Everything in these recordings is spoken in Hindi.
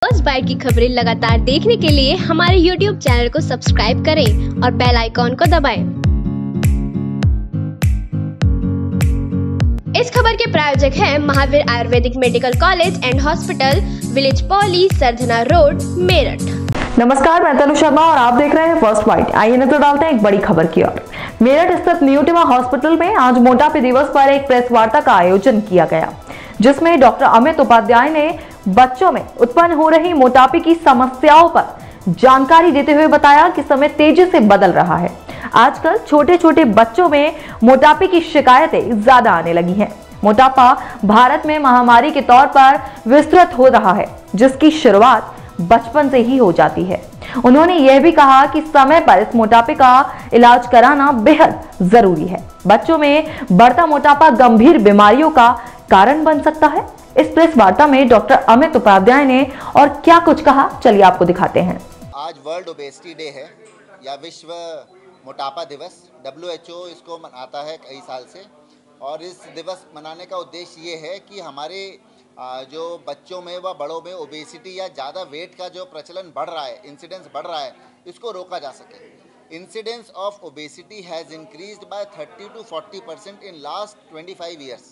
फर्स्ट बाइट की खबरें लगातार देखने के लिए हमारे YouTube चैनल को सब्सक्राइब करें और बेल आइकॉन को दबाएं। इस खबर के प्रायोजक हैं Mahavir Ayurvedic medical college and hospital, village पॉली, सरधना रोड, मेरठ। नमस्कार, मैं तनु शर्मा और आप देख रहे हैं फर्स्ट बाइट। आइए नजर डालते हैं एक बड़ी खबर की ओर। मेरठ स्थित न्यूटिमा हॉस्पिटल में आज मोटापे दिवस पर एक प्रेस वार्ता का आयोजन किया गया, जिसमें डॉक्टर अमित उपाध्याय ने बच्चों में उत्पन्न हो रही मोटापे की समस्याओं पर जानकारी देते हुए बताया कि समय तेजी से बदल रहा है। आजकल छोटे छोटे बच्चों में मोटापे की शिकायतें ज्यादा आने लगी हैं। मोटापा भारत में महामारी के तौर पर विस्तृत हो रहा है, जिसकी शुरुआत बचपन से ही हो जाती है। उन्होंने यह भी कहा कि समय पर इस मोटापे का इलाज कराना बेहद जरूरी है। बच्चों में बढ़ता मोटापा गंभीर बीमारियों का कारण बन सकता है। इस प्रेस वार्ता में डॉक्टर अमित उपाध्याय ने और क्या कुछ कहा, चलिए आपको दिखाते हैं। आज वर्ल्ड ओबेसिटी डे है या विश्व मोटापा दिवस। WHO इसको मनाता है कई साल से, और इस दिवस मनाने का उद्देश्य ये है कि हमारे जो बच्चों में व बड़ों में ओबेसिटी या ज़्यादा वेट का जो प्रचलन बढ़ रहा है, इंसिडेंस बढ़ रहा है, इसको रोका जा सके। Incidence of obesity has increased by 30 to 40% in last 25 years.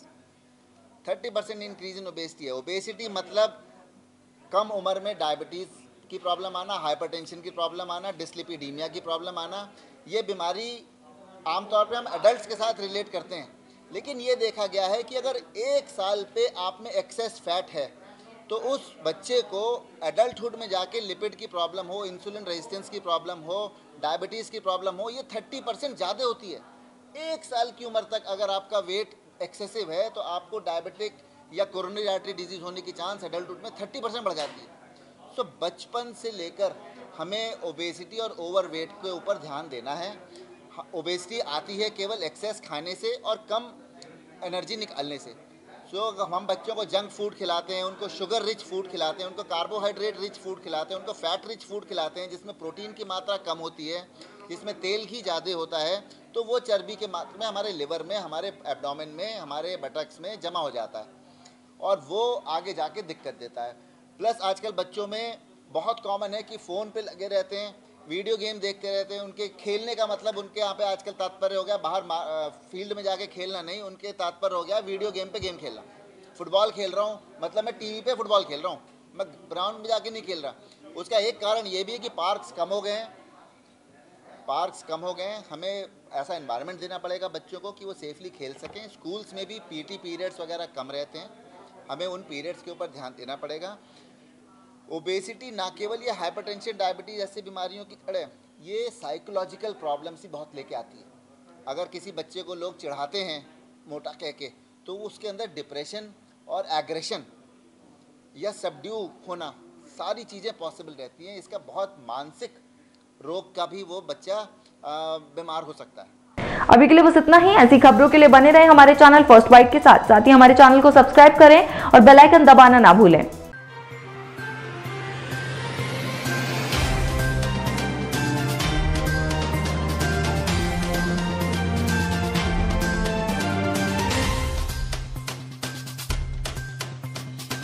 30% increase in obesity है। ओबेसिटी मतलब कम उम्र में डायबिटीज़ की प्रॉब्लम आना, हाइपरटेंशन की प्रॉब्लम आना, डिस्लिपिडीमिया की प्रॉब्लम आना। ये बीमारी आमतौर पे हम एडल्ट्स के साथ रिलेट करते हैं, लेकिन ये देखा गया है कि अगर एक साल पे आप में एक्सेस फैट है तो उस बच्चे को एडल्टहुड में जाके लिपिड की प्रॉब्लम हो, इंसुलिन रेजिस्टेंस की प्रॉब्लम हो, डायबिटीज़ की प्रॉब्लम हो, ये 30% ज़्यादा होती है। एक साल की उम्र तक अगर आपका वेट एक्सेसिव है तो आपको डायबिटिक या कोरोनरी आर्टरी डिजीज़ होने की चांस एडल्टहुड में 30% बढ़ जाती है। सो बचपन से लेकर हमें ओबेसिटी और ओवरवेट के ऊपर ध्यान देना है। ओबेसिटी आती है केवल एक्सेस खाने से और कम एनर्जी निकालने से। सो हम बच्चों को जंक फूड खिलाते हैं, उनको शुगर रिच फूड खिलाते हैं, उनको कार्बोहाइड्रेट रिच फूड खिलाते हैं, उनको फैट रिच फूड खिलाते हैं जिसमें प्रोटीन की मात्रा कम होती है, जिसमें तेल घी ज़्यादा होता है, तो वो चर्बी के मात्रा में हमारे लिवर में, हमारे एब्डोमेन में, हमारे बटक्स में जमा हो जाता है और वो आगे जाके दिक्कत देता है। प्लस आजकल बच्चों में बहुत कॉमन है कि फ़ोन पे लगे रहते हैं, वीडियो गेम देखते रहते हैं। उनके खेलने का मतलब उनके यहाँ पे आजकल तात्पर्य हो गया बाहर फील्ड में जाके खेलना नहीं, उनके तात्पर्य हो गया वीडियो गेम पे गेम खेलना। फुटबॉल खेल रहा हूँ मतलब मैं टीवी पे फुटबॉल खेल रहा हूँ, मैं ग्राउंड में जाके नहीं खेल रहा। उसका एक कारण ये भी है कि पार्क्स कम हो गए हैं। हमें ऐसा इन्वायरमेंट देना पड़ेगा बच्चों को कि वो सेफली खेल सकें। स्कूल्स में भी PT पीरियड्स वगैरह कम रहते हैं, हमें उन पीरियड्स के ऊपर ध्यान देना पड़ेगा। ओबेसिटी ना केवल ये हाइपरटेंशन, डायबिटीज़ जैसी बीमारियों की तरह ये साइकोलॉजिकल प्रॉब्लम्स ही बहुत लेके आती है। अगर किसी बच्चे को लोग चिढ़ाते हैं मोटा कह के, तो उसके अंदर डिप्रेशन और एग्रेशन या सबड्यू होना, सारी चीज़ें पॉसिबल रहती हैं। इसका बहुत मानसिक रोग का भी वो बच्चा बीमार हो सकता है। अभी के लिए बस इतना ही। ऐसी खबरों के लिए बने रहे हमारे चैनल फर्स्ट बाइट के साथ ही हमारे चैनल को सब्सक्राइब करें और बेल आइकन दबाना ना भूलें।